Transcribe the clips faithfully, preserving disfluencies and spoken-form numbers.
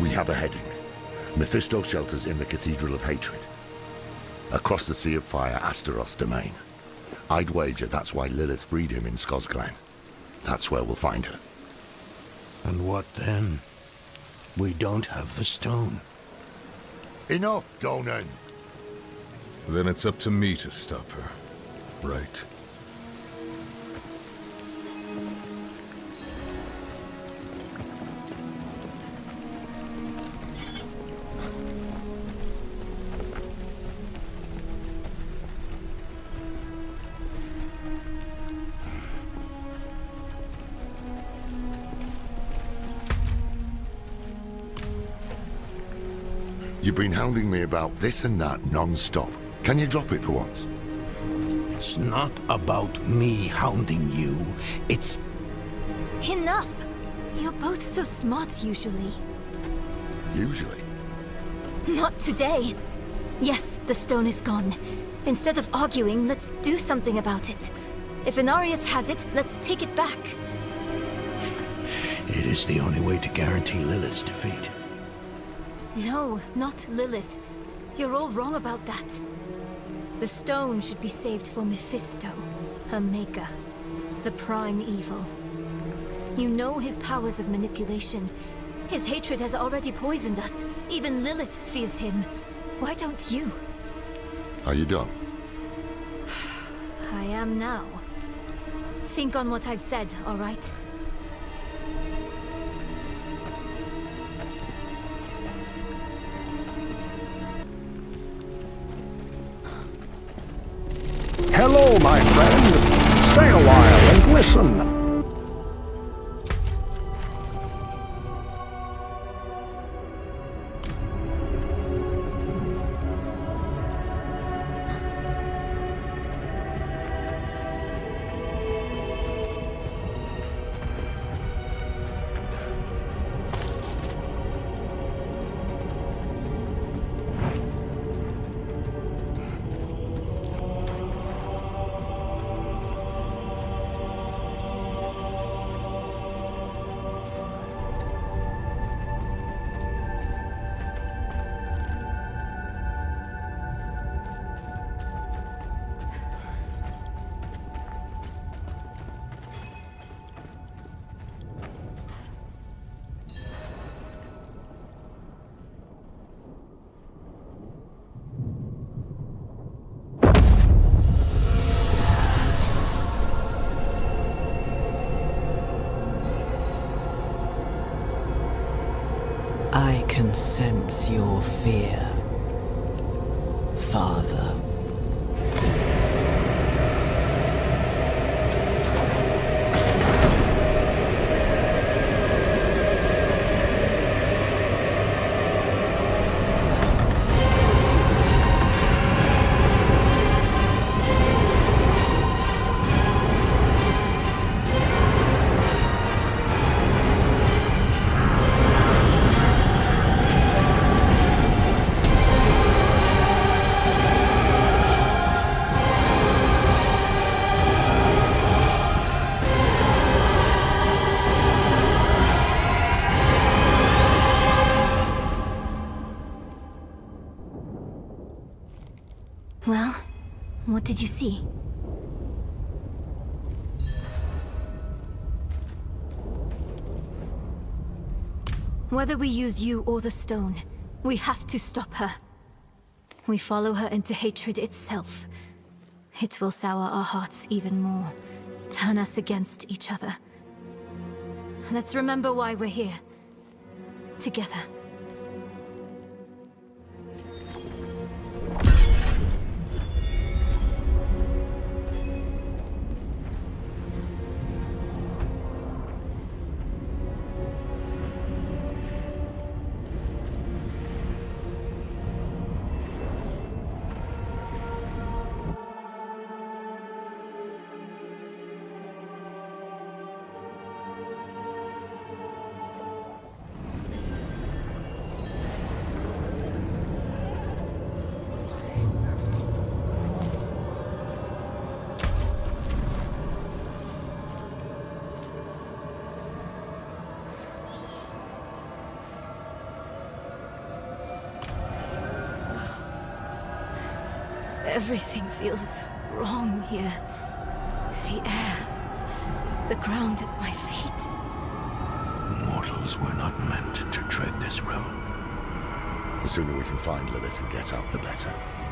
We have a heading. Mephisto shelters in the Cathedral of Hatred. Across the Sea of Fire, Astaroth's domain. I'd wager that's why Lilith freed him in Skosglen. That's where we'll find her. And what then? We don't have the stone. Enough, Donan! Then it's up to me to stop her, right? You've been hounding me about this and that non-stop. Can you drop it for once? It's not about me hounding you. It's... Enough! You're both so smart usually. Usually? Not today. Yes, the stone is gone. Instead of arguing, let's do something about it. If Inarius has it, let's take it back. It is the only way to guarantee Lilith's defeat. No, not Lilith. You're all wrong about that. The stone should be saved for Mephisto, her maker, the prime evil. You know his powers of manipulation. His hatred has already poisoned us. Even Lilith fears him. Why don't you? Are you done? I am now. Think on what I've said, all right? Hello, my friend. Stay a while and listen. I can sense your fear, Father. Well, what did you see? Whether we use you or the stone, we have to stop her. We follow her into hatred itself. It will sour our hearts even more, turn us against each other. Let's remember why we're here. Together. Everything feels wrong here. The air, the ground at my feet. Mortals were not meant to tread this road. The sooner we can find Lilith and get out, the better.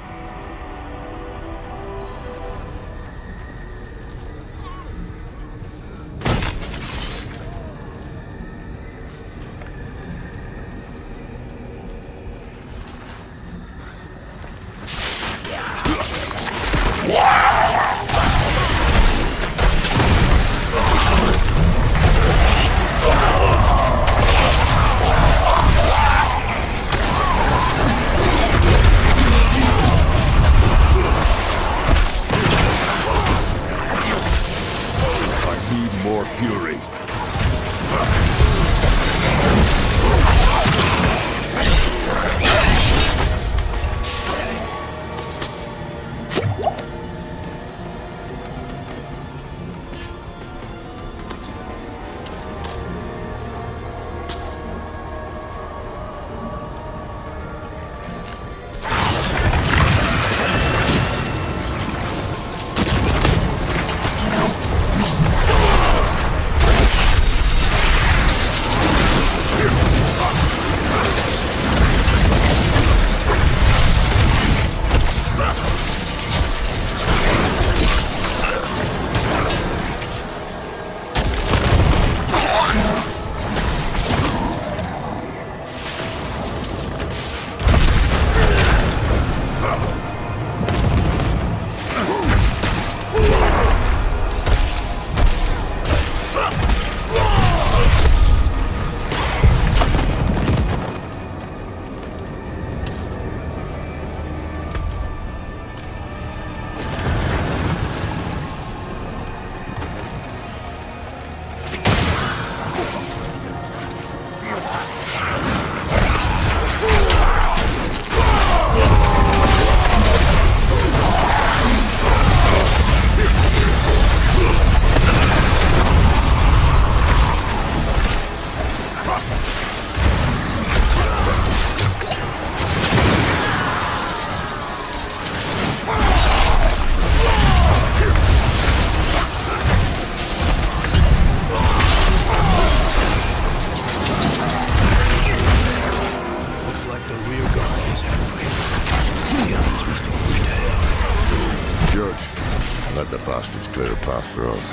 Bastards clear a path for us.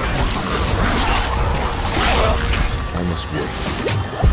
I must wait.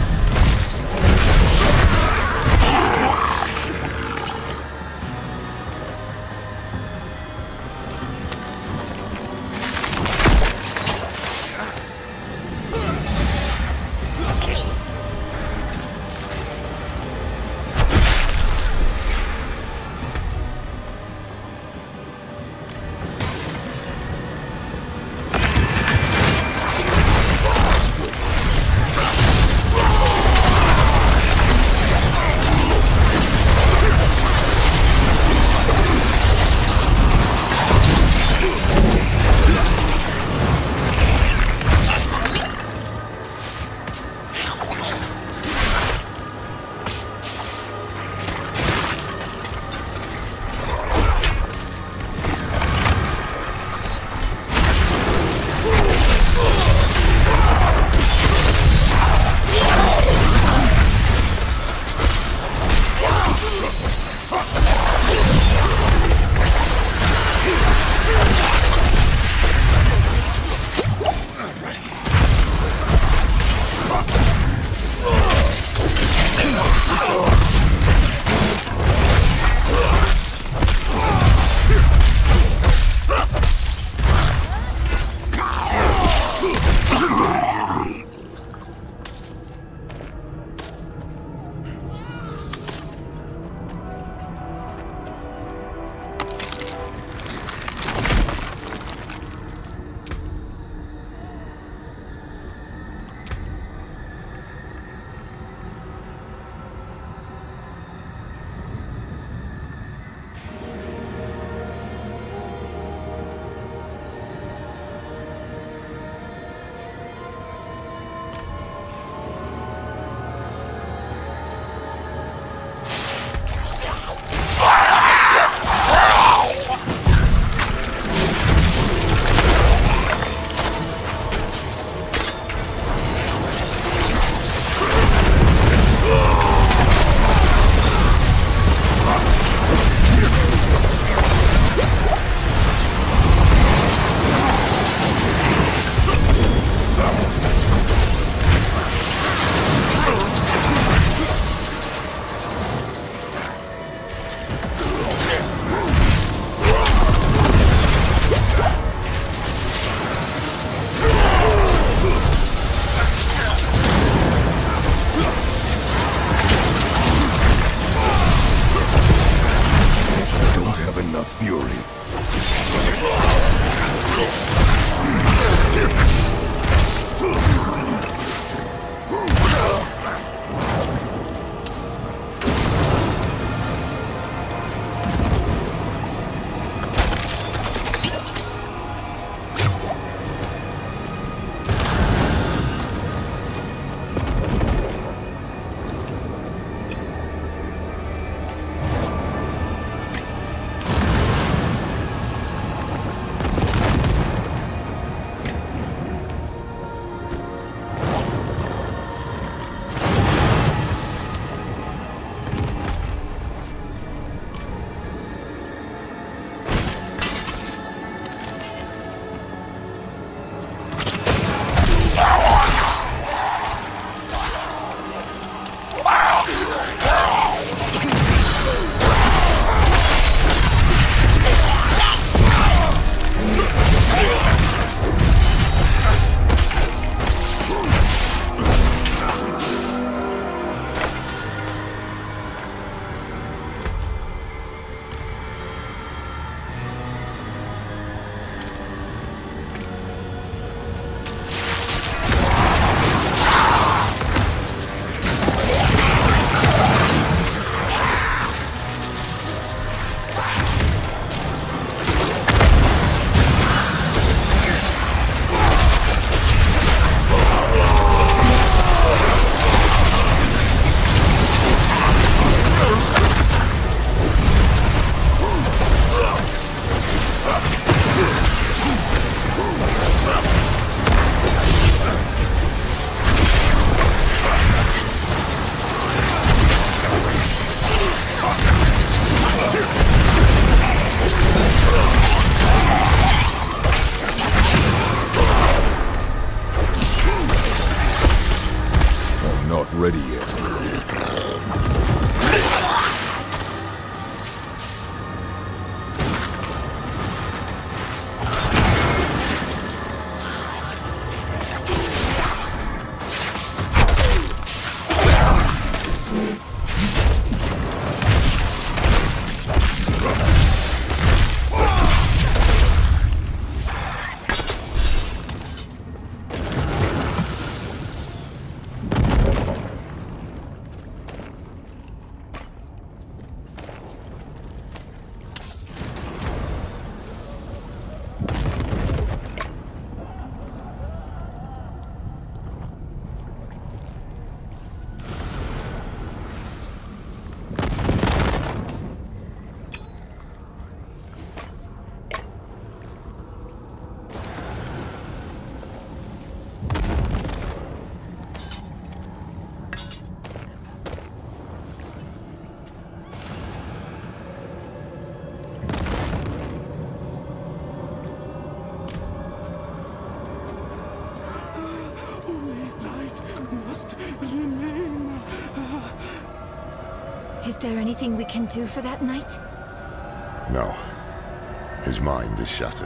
ready yet. Is there anything we can do for that knight? No. His mind is shattered.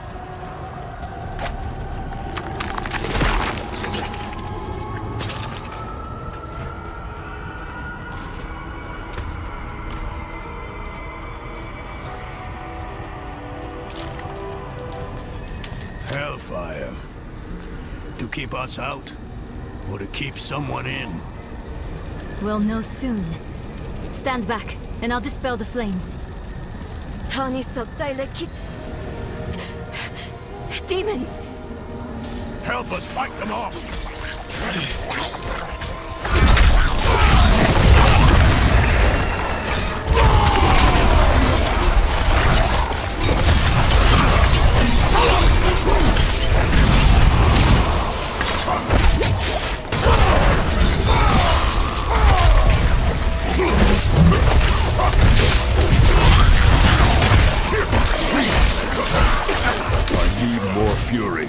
Hellfire. To keep us out, or to keep someone in? We'll know soon. Stand back, and I'll dispel the flames. Tani Sokdaileki... Demons! Help us fight them off! I need more fury.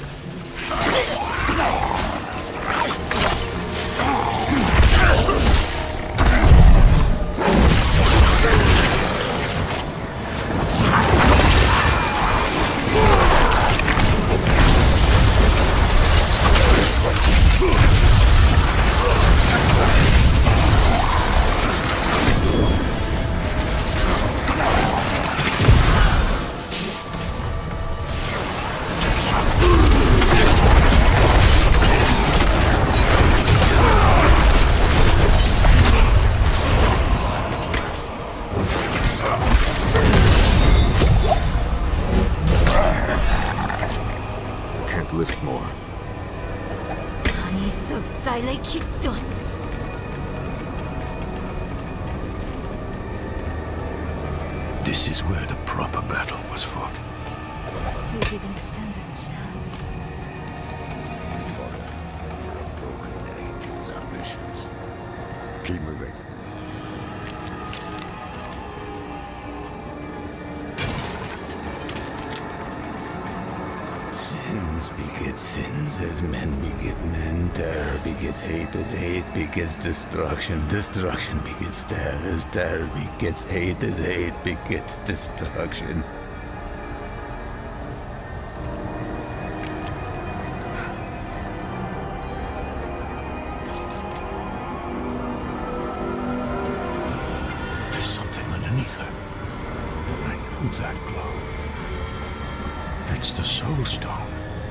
Lift more. This is where the proper battle was fought. We didn't stand a chance. Fodder for a broken angel's ambitions. Keep moving. Sins beget sins as men beget men. Terror begets hate as hate begets destruction. Destruction begets terror as terror begets hate as hate begets destruction. There's something underneath her. I know that glow. It's the Soul Stone.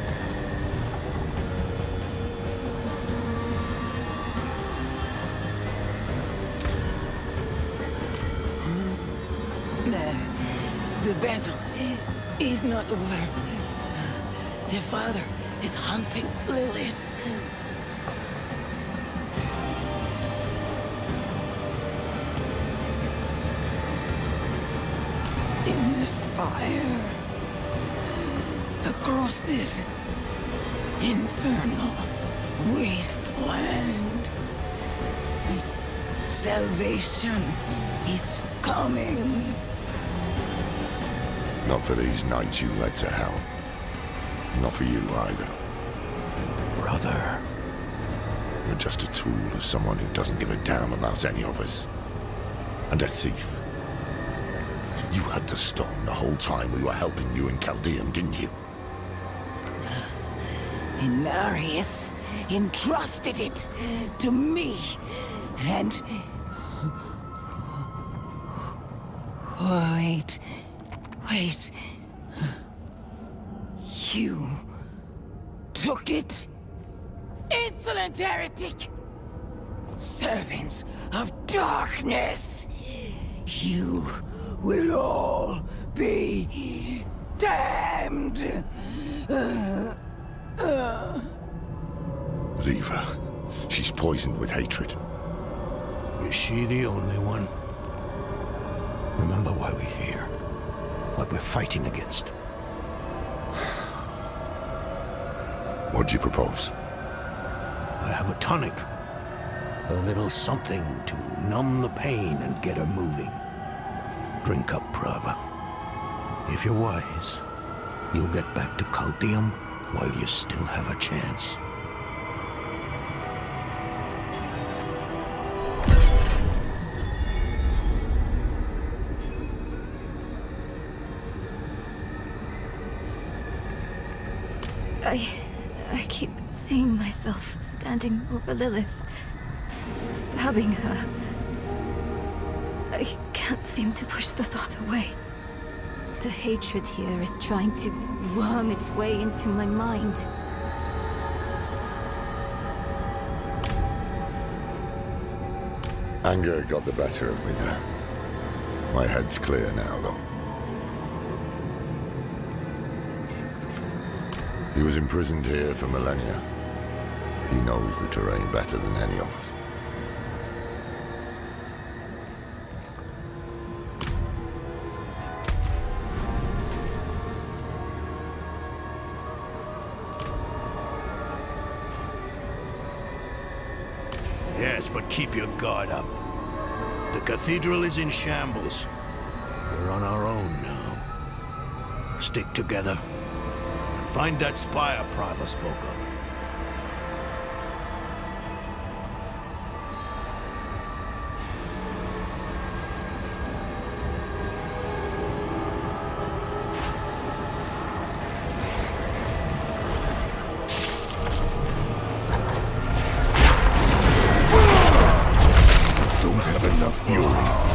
The battle is not over. The father is hunting Lilith. In the spire. Across this infernal wasteland. Salvation is coming. Not for these knights you led to hell. Not for you either. Brother, You're just a tool of someone who doesn't give a damn about any of us. And a thief. You had the stone the whole time we were helping you in Chaldean, didn't you? Inarius entrusted it to me, and... Wait... Wait... You... took it? Insolent heretic! Servants of darkness! You will all be damned! Uh, uh. Leave her. She's poisoned with hatred. Is she the only one? Remember why we're here. What we're fighting against. What'd you propose? I have a tonic. A little something to numb the pain and get her moving. Drink up, Prava. If you're wise, you'll get back to Chaldeum while you still have a chance. I... I keep seeing myself standing over Lilith, stabbing her. I can't seem to push the thought away. The hatred here is trying to worm its way into my mind. Anger got the better of me there. My head's clear now, though. He was imprisoned here for millennia. He knows the terrain better than any of us. Yes, but keep your guard up. The cathedral is in shambles. We're on our own now. Stick together. Find that spire Prava spoke of. Don't have enough fury.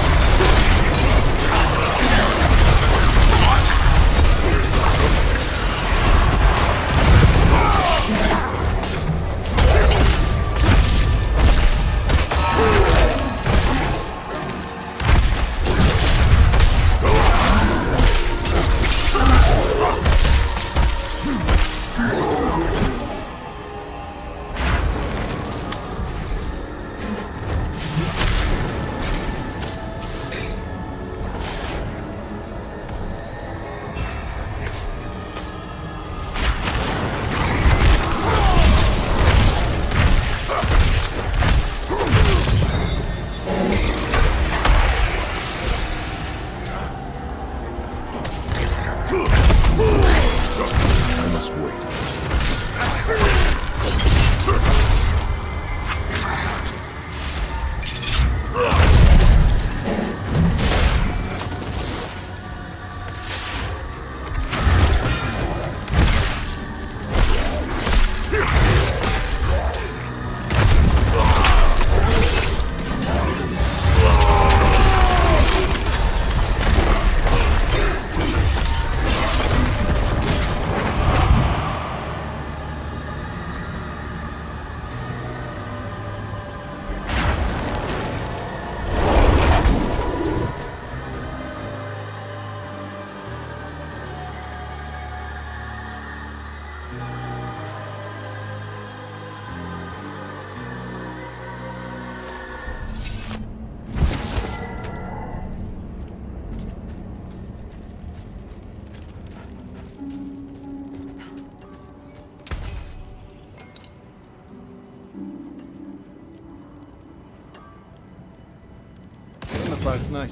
Both nice.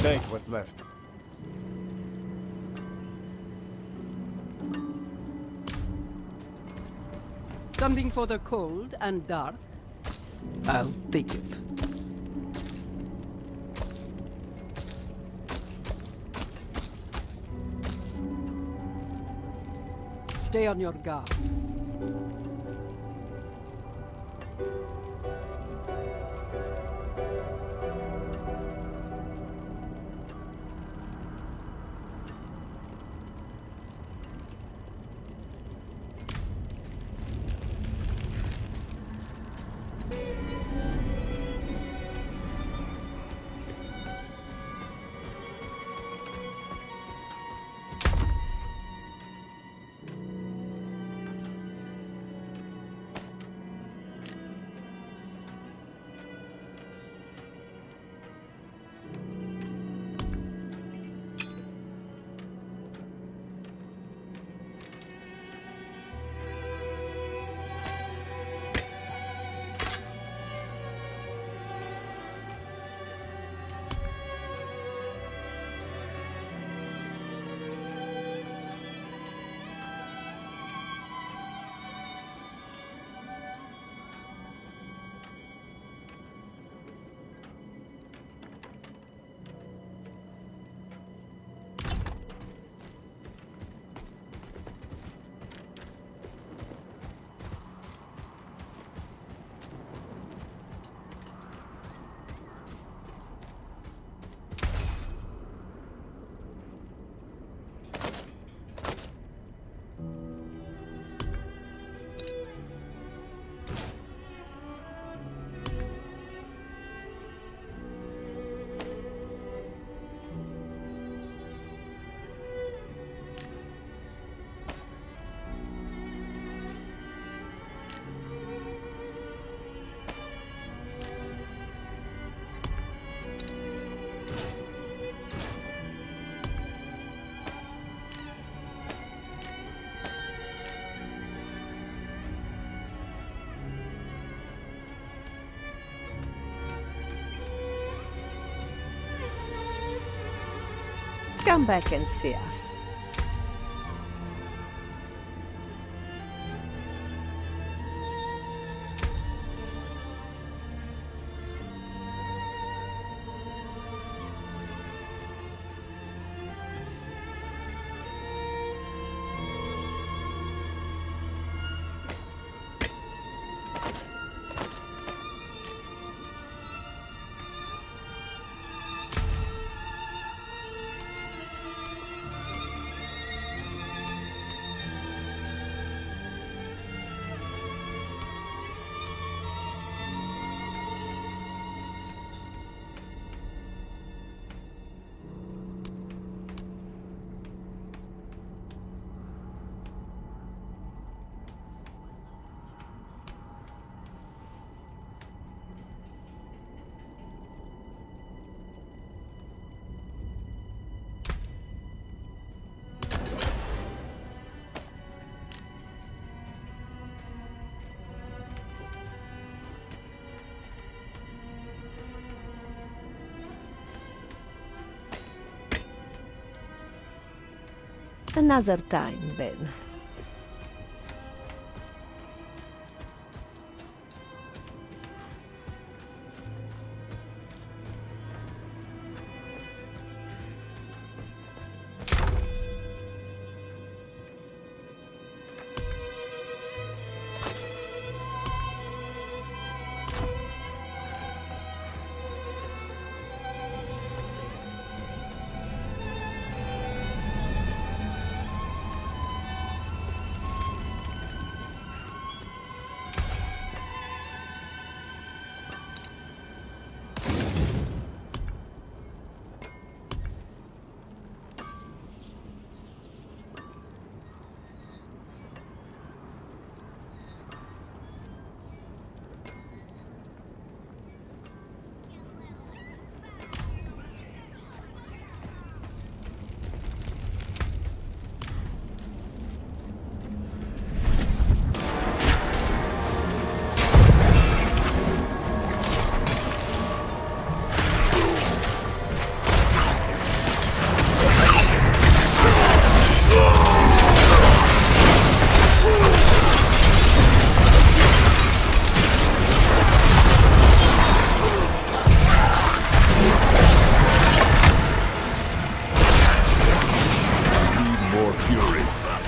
Take what's left. Something for the cold and dark? I'll take it. Stay on your guard. Come back and see us. Another time, Ben. fury.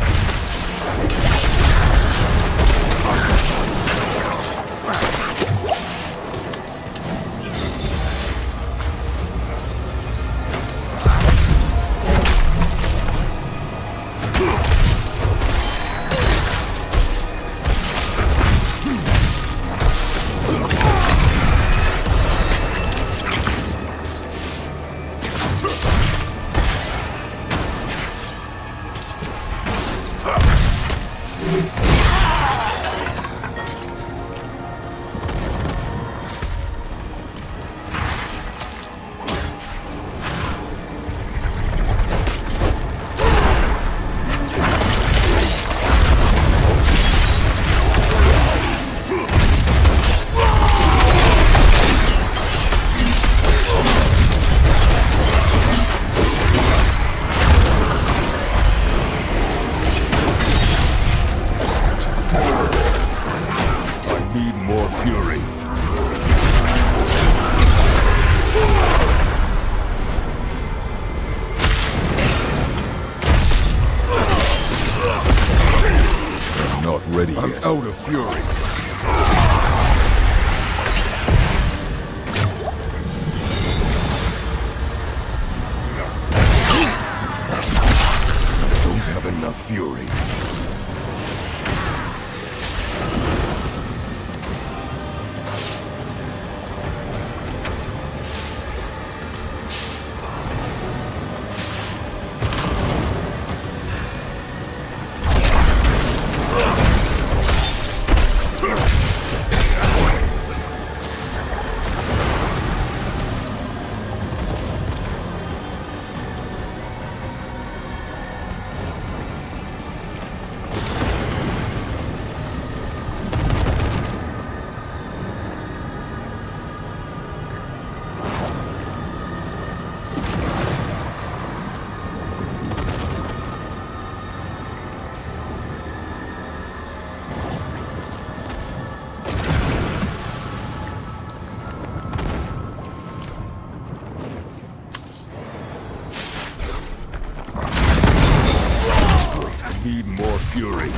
Out of fury. Don't have enough fury. Need more fury.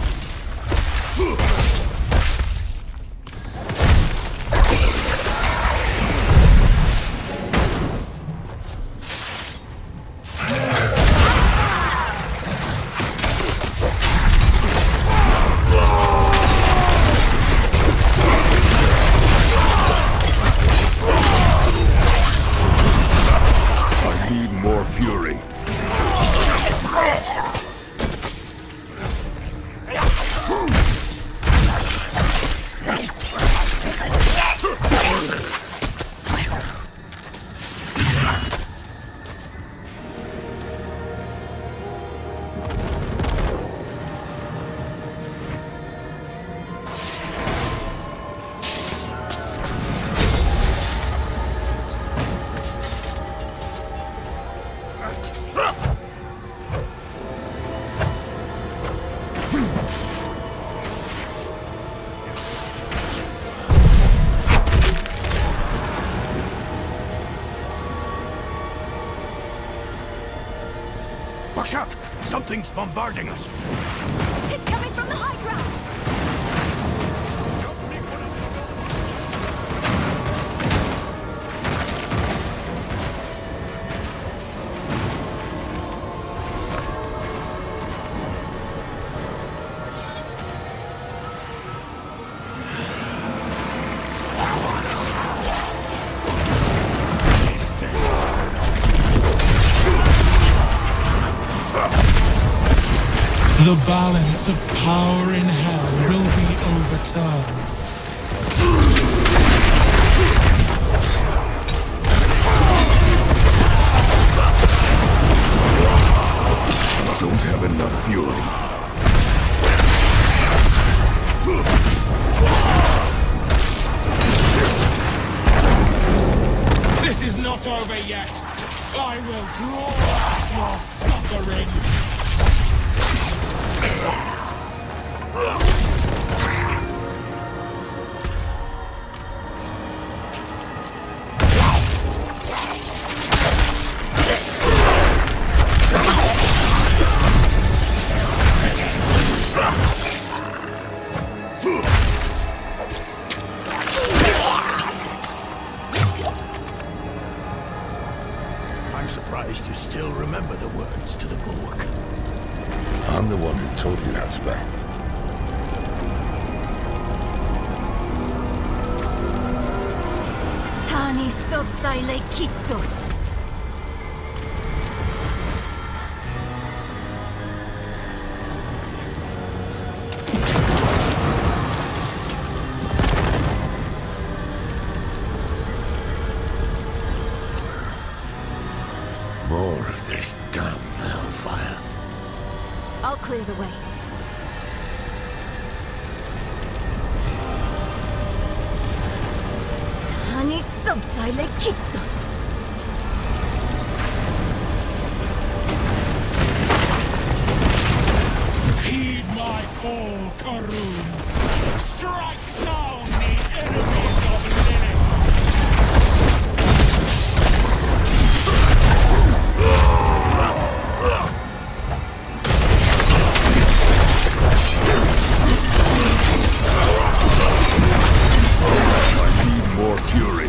I need more fury. Watch out! Something's bombarding us! It's coming from the high ground! The balance of power in hell will be overturned. Don't have enough fury. This is not over yet. I will draw out your suffering. words to the bulwark. I'm the one who taught you that spell. Tani subtile kittos. More of this damn hellfire. I'll clear the way. Tani subtile kittos. Heed my call, Karun. Strike down the enemies of Lilith. I need more fury.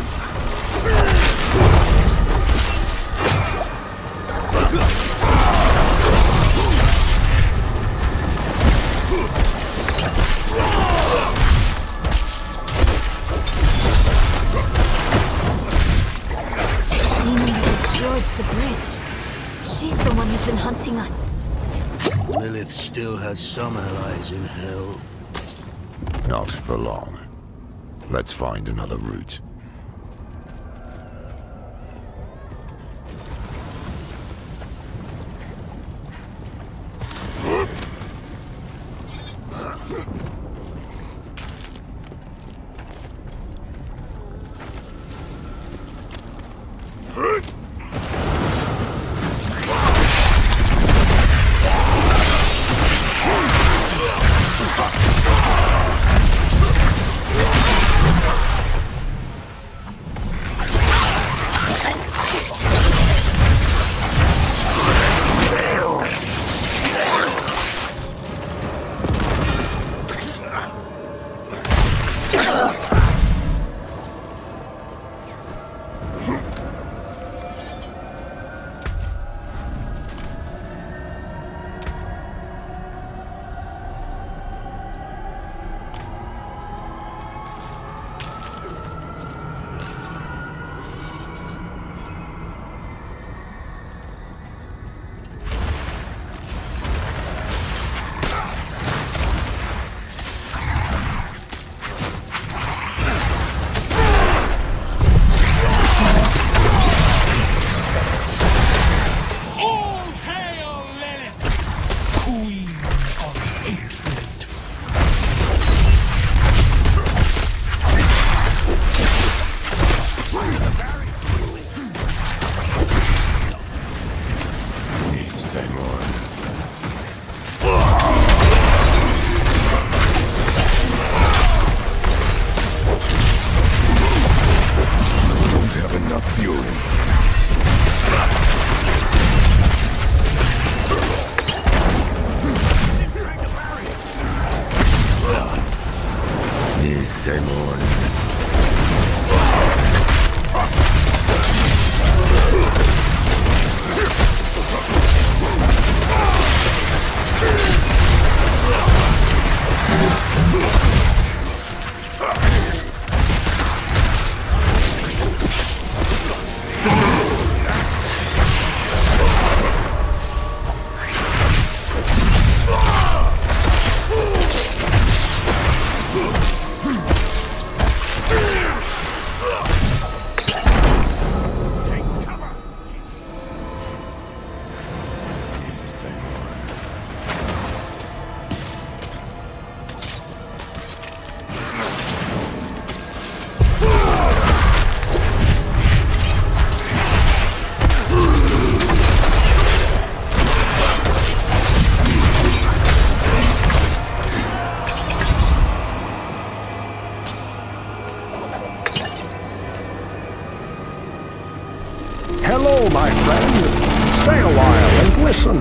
Demon that destroyed the bridge. She's the one who's been hunting us. Lilith still has some allies in hell. Not for long. Let's find another route. Hello, my friend. Stay a while and listen.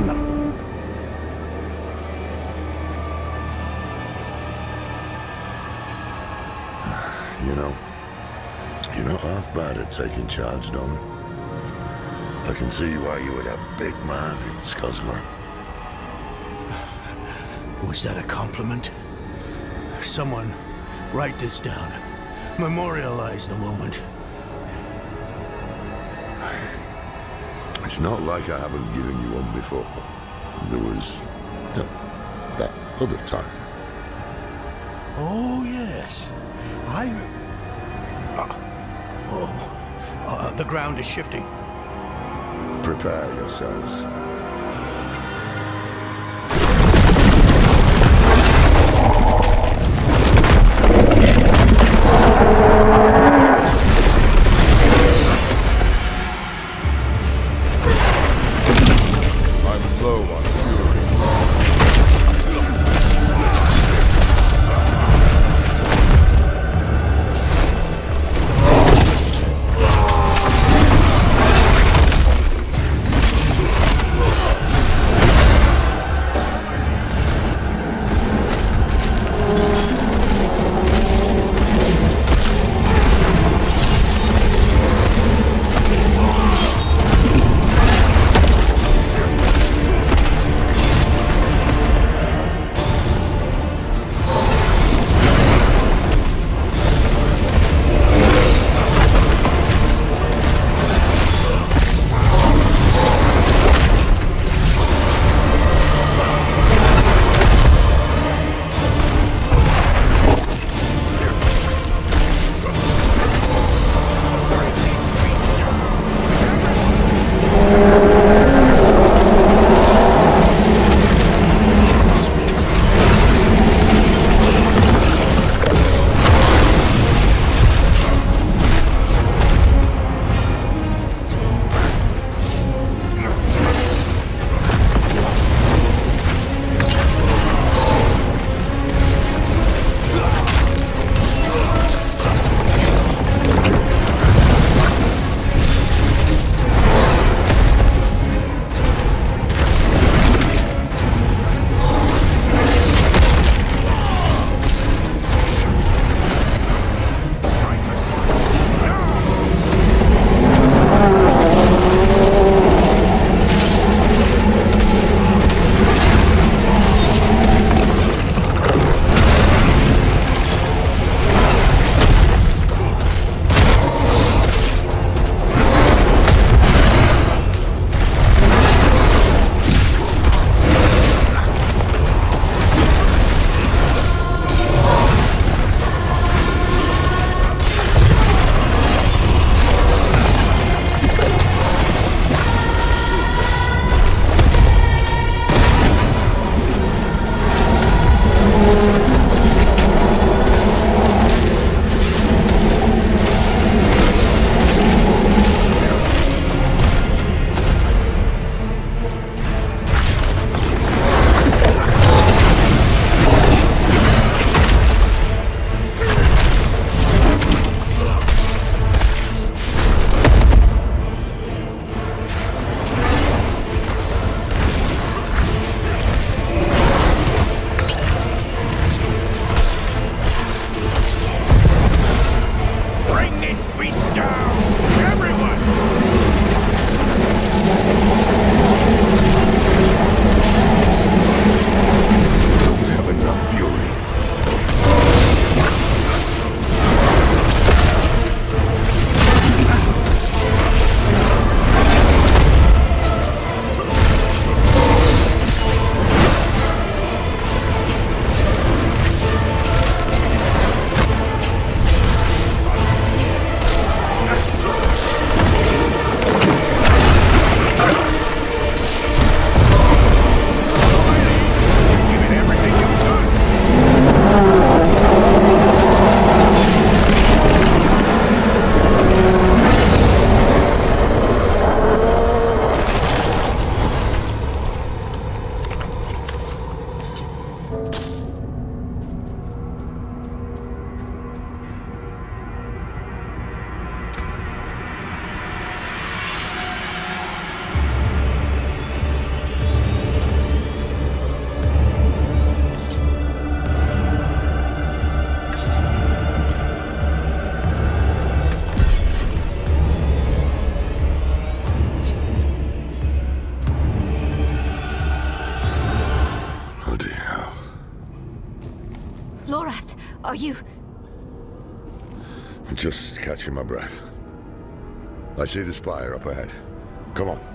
You know, you're not half bad at taking charge, Dom. I can see why you would have big man in Skosglen. Was that a compliment? Someone, write this down. Memorialize the moment. It's not like I haven't given you one before. There was... you know, that other time. Oh, yes. I... Uh, oh, uh, the ground is shifting. Prepare yourselves. I'm low on fury. Are you... Just catching my breath. I see the spire up ahead. Come on.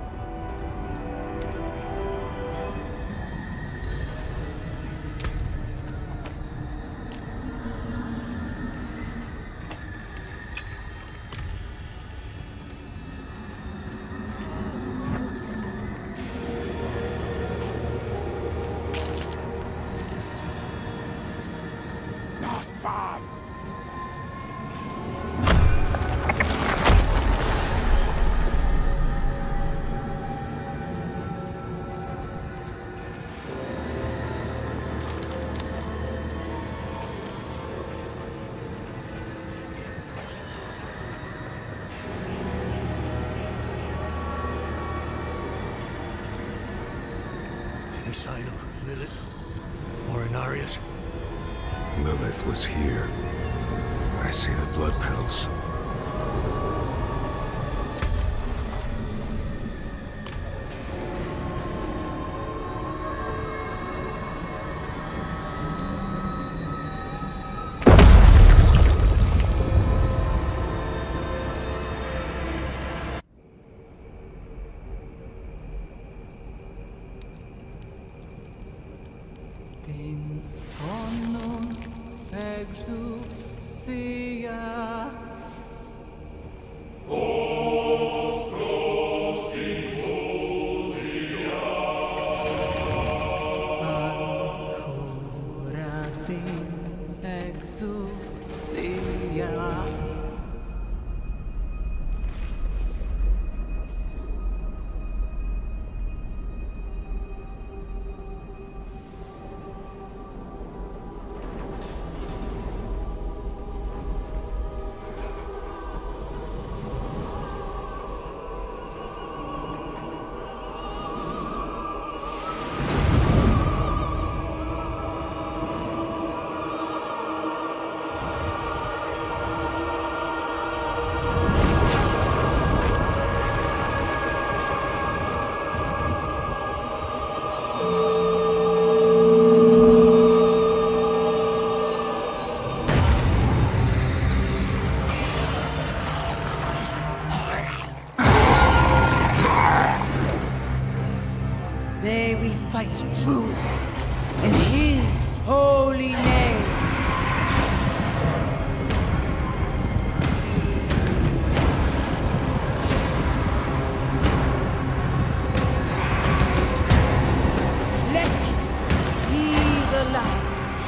Any sign of Lilith? Or Inarius? Lilith was here. I see the blood petals. True in his holy name. Blessed be the light.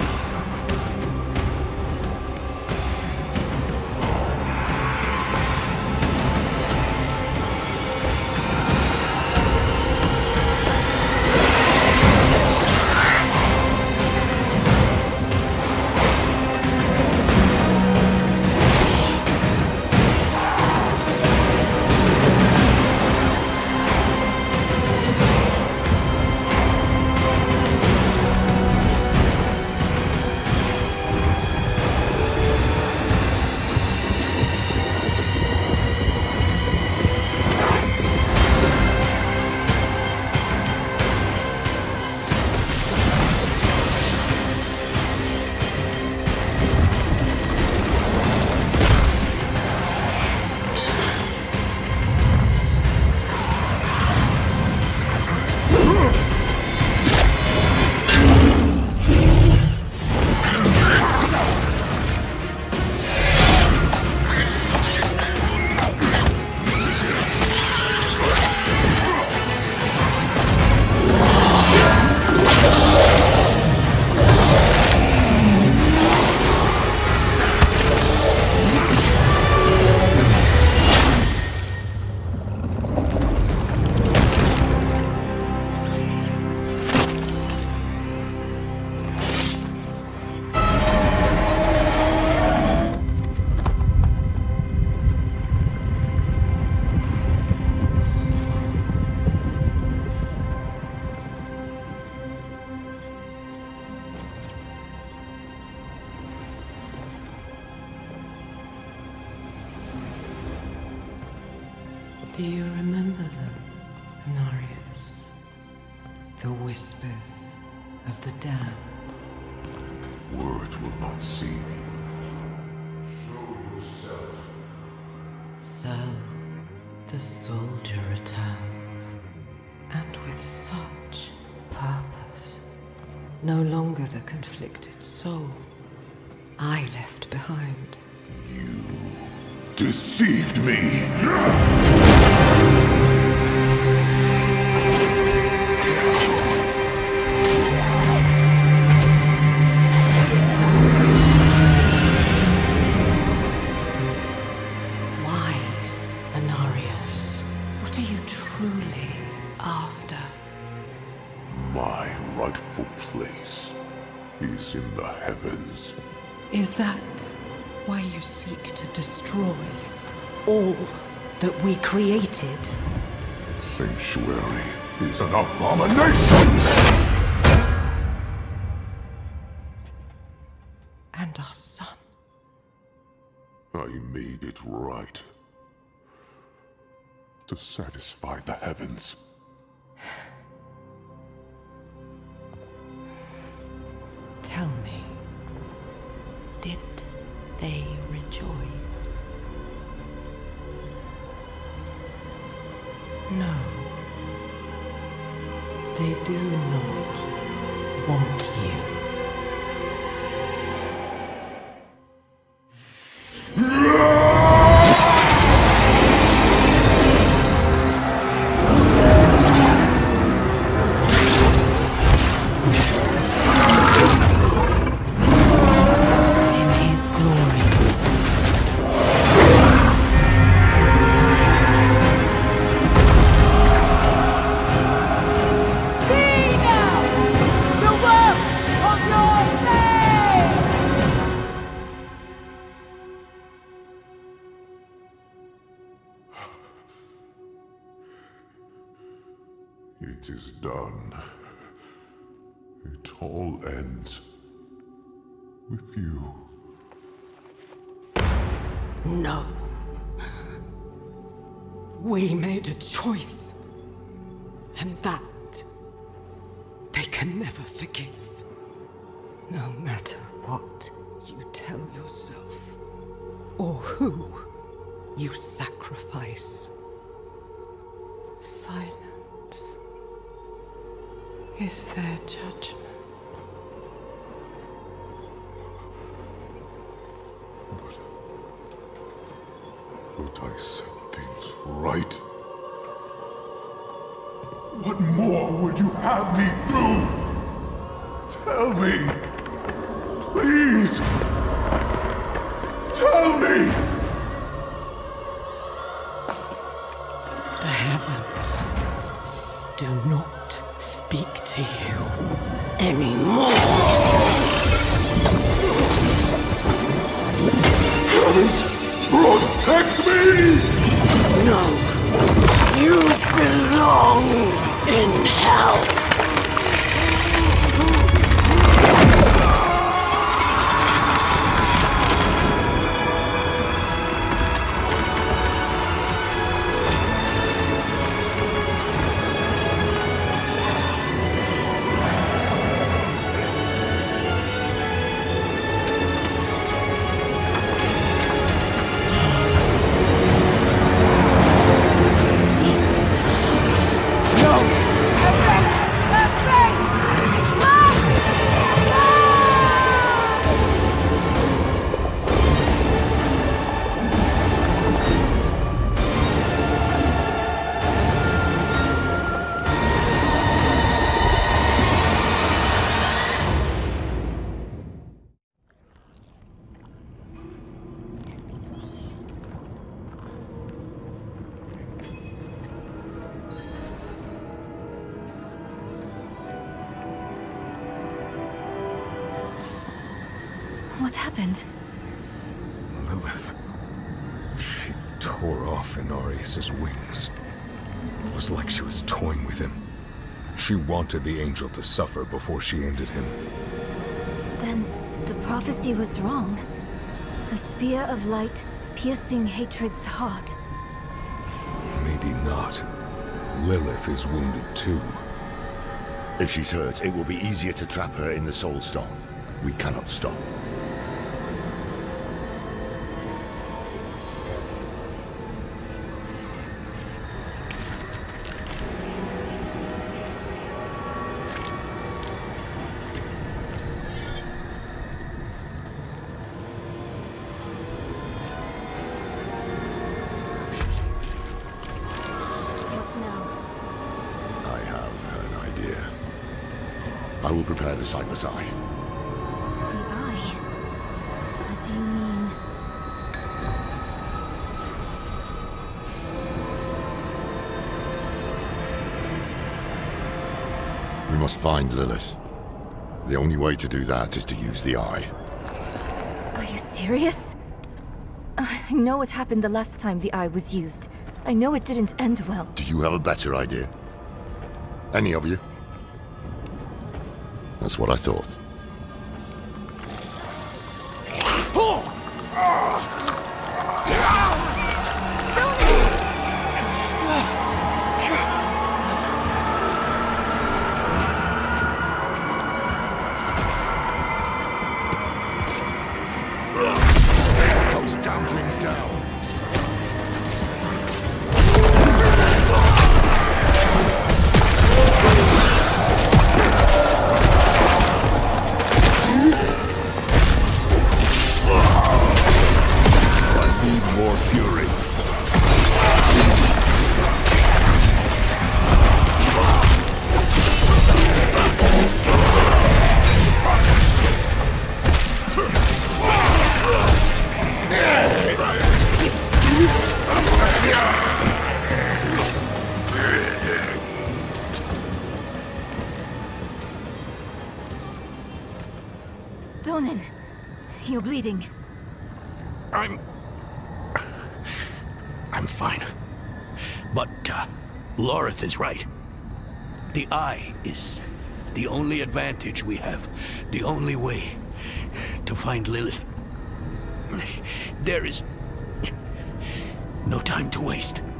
Do you remember them, Inarius? The whispers of the damned. Words will not save you. Show yourself. So, the soldier returns, and with such purpose. No longer the conflicted soul I left behind. You deceived me! Why, Anarius? What are you truly after? My rightful place is in the heavens. Is that why you seek to destroy all that we created? Sanctuary is an abomination! And our son. I made it right. To satisfy the heavens. Tell me, did they rejoice? No. They do not want you. It is done. It all ends with you. No. We made a choice. And that they can never forgive. No matter what you tell yourself, or who you sacrifice. Silence is their judgment. But, but I set things right. What more would you have me do? Tell me! Please! Tell me! The heavens do not speak to you anymore. Heavens, protect me! No. You belong in hell. What happened? Lilith. She tore off Inarius's wings. It was like she was toying with him. She wanted the angel to suffer before she ended him. Then the prophecy was wrong. A spear of light piercing hatred's heart. Maybe not. Lilith is wounded too. If she's hurt, it will be easier to trap her in the Soul Stone. We cannot stop. I will prepare the sightless eye. The eye? What do you mean? We must find Lilith. The only way to do that is to use the eye. Are you serious? I know what happened the last time the eye was used. I know it didn't end well. Do you have a better idea? Any of you? That's what I thought. Those downlings down. More fury. Donan, you're bleeding. I'm... I'm fine. But, uh, Lilith is right. The eye is the only advantage we have. The only way to find Lilith. There is no time to waste.